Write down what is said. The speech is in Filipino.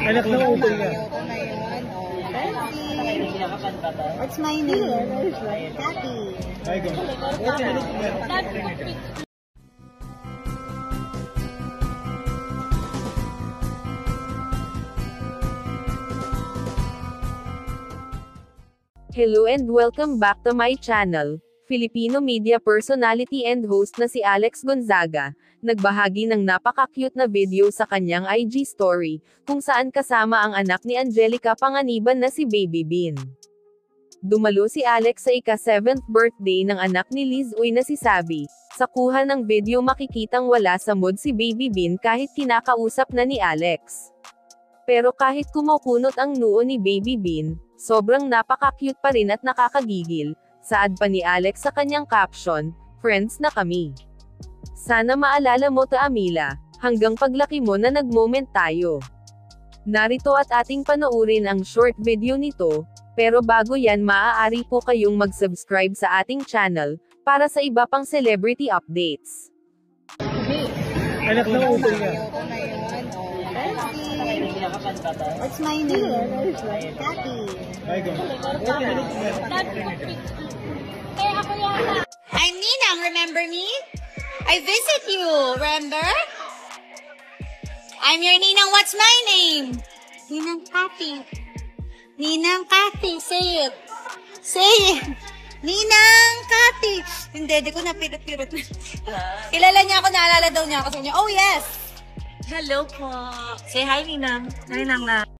Anak na utol ka. Ayoko ngayon. What's my name? Kathy. Ay, go. Hello and welcome back to my channel. Filipino media personality and host na si Alex Gonzaga, nagbahagi ng napaka-cute na video sa kanyang IG story, kung saan kasama ang anak ni Angelica Panganiban na si Baby Bean. Dumalo si Alex sa ika-7th birthday ng anak ni Liz Uy na si Sabi. Sa kuha ng video makikitang wala sa mood si Baby Bean kahit kinakausap na ni Alex. Pero kahit kumukunot ang noo ni Baby Bean, sobrang napaka-cute pa rin at nakakagigil. Saad pa ni Alex sa kanyang caption, "Friends na kami. Sana maalala mo ta Amila, hanggang paglaki mo na nag-moment tayo." Narito at ating panoorin ang short video nito, pero bago yan maaari po kayong mag-subscribe sa ating channel, para sa iba pang celebrity updates. Anak na utol ka. Ayoko ngayon. What's my name? Kathy. Ay, go. I'm Ninang, remember me? I visit you, remember? I'm your Ninang, what's my name? Ninang Kathy. Ninang Kathy, say it. Say it. Ninang Kathy. Hindi, di ko napirot-pirot. Kilala niya ako, naalala daw niya ako sa inyo. Oh, yes. Hello po. Say hi, Ninang. Ninang na.